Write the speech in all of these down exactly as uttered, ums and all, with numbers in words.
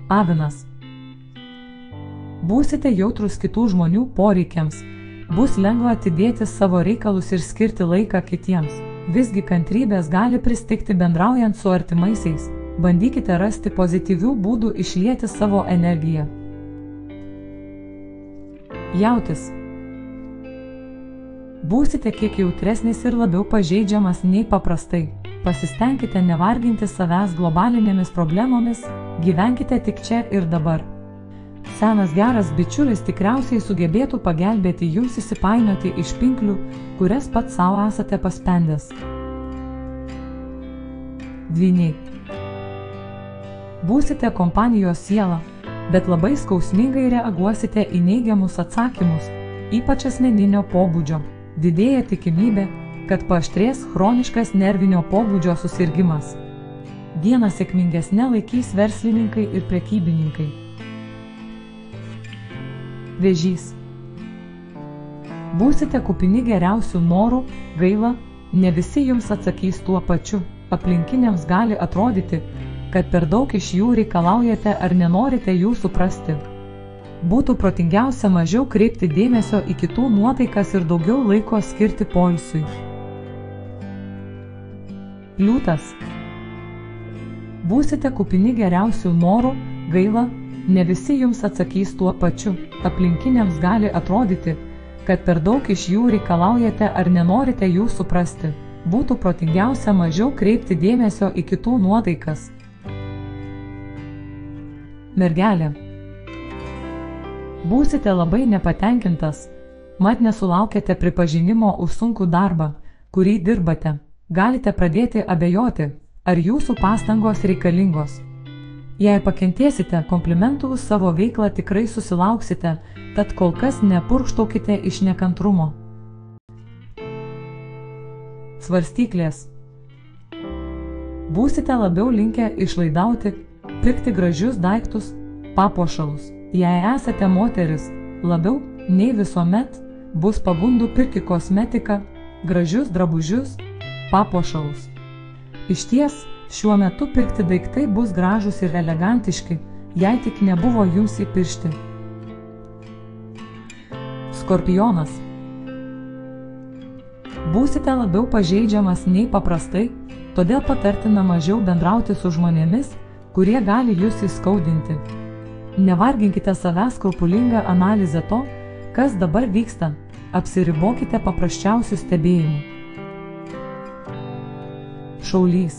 Avinas. Būsite jautrus kitų žmonių poreikiams, bus lengva atidėti savo reikalus ir skirti laiką kitiems. Visgi kantrybės gali pristigti bendraujant su artimaisiais, bandykite rasti pozityvių būdų išlieti savo energiją. Jautis. Būsite kiek jautresnis ir labiau pažeidžiamas nei paprastai. Pasistengkite nevarginti savęs globalinėmis problemomis, gyvenkite tik čia ir dabar. Senas geras bičiulis tikriausiai sugebėtų pagelbėti jums įsipainioti iš pinklių, kurias pats savo esate paspendęs. Dvyniai. Būsite kompanijos siela, bet labai skausmingai reaguosite į neigiamus atsakymus, ypač asmeninio pobūdžio. Didėja tikimybė, kad paaštrės chroniškas nervinio pobūdžio susirgimas. Dieną sėkmingesnė laikys verslininkai ir prekybininkai. Vėžys. Būsite kupini geriausių norų, gaila, ne visi jums atsakys tuo pačiu. Aplinkiniams gali atrodyti, kad per daug iš jų reikalaujate ar nenorite jų suprasti. Būtų protingiausia mažiau kreipti dėmesio į kitų nuotaikas ir daugiau laiko skirti poilsiui. Liūtas. Būsite kupini geriausių norų, gaila, ne visi jums atsakys tuo pačiu. Aplinkiniams gali atrodyti, kad per daug iš jų reikalaujate ar nenorite jų suprasti. Būtų protingiausia mažiau kreipti dėmesio į kitų nuotaikas. Mergelė. Būsite labai nepatenkintas, mat nesulaukėte pripažinimo už sunkų darbą, kurį dirbate. Galite pradėti abejoti, ar jūsų pastangos reikalingos. Jei pakentėsite komplimentų už savo veiklą, tikrai susilauksite, tad kol kas nepurkštaukite iš nekantrumo. Svarstyklės. Būsite labiau linkę išlaidauti, pirkti gražius daiktus, papuošalus. Jei esate moteris, labiau nei visuomet bus pagundų pirkti kosmetiką, gražius drabužius, papuošalus. Išties, šiuo metu pirkti daiktai bus gražūs ir elegantiški, jei tik nebuvo jums įpiršti. Skorpionas. Būsite labiau pažeidžiamas nei paprastai, todėl patartina mažiau bendrauti su žmonėmis, kurie gali jūs įskaudinti. Nevarginkite savęs skrupulingą analizę to, kas dabar vyksta, apsiribokite paprasčiausių stebėjimų. Šaulys.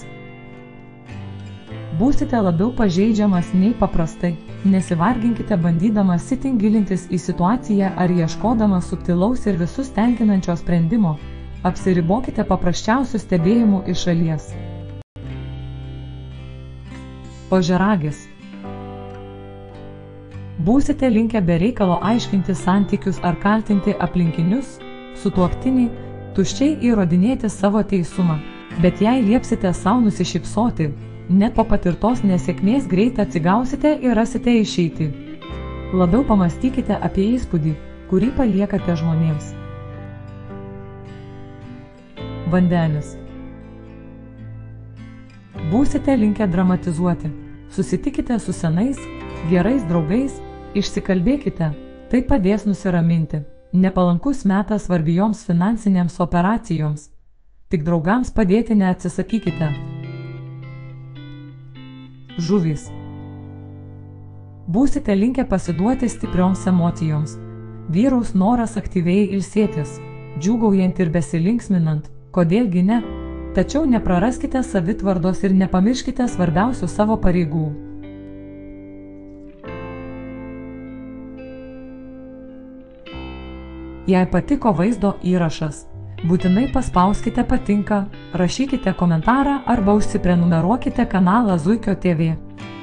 Būsite labiau pažeidžiamas nei paprastai, nesivarginkite bandydamas itin gilintis į situaciją ar ieškodamas subtilaus ir visus tenkinančio sprendimo, apsiribokite paprasčiausių stebėjimų iš šalies. Ožiaragis. Būsite linkę be reikalo aiškinti santykius ar kaltinti aplinkinius, sutuoktinį, tuščiai įrodinėti savo teisumą. Bet jei liepsite savo nusišypsoti, net po patirtos nesėkmės greit atsigausite ir rasite išeitį. Labiau pamastykite apie įspūdį, kurį paliekate žmonėms. Vandenis. Būsite linkę dramatizuoti. Susitikite su senais, gerais draugais, išsikalbėkite, tai padės nusiraminti. Nepalankus metas svarbioms finansinėms operacijoms. Tik draugams padėti neatsisakykite. Žuvys. Būsite linkę pasiduoti stiprioms emocijoms. Vyraus noras aktyviai ilsėtis, džiūgaujant ir besilinksminant, kodėlgi ne, tačiau nepraraskite savitvardos ir nepamirškite svarbiausių savo pareigų. Jei patiko vaizdo įrašas, būtinai paspauskite patinka, rašykite komentarą arba užsiprenumeruokite kanalą Zuikio T V.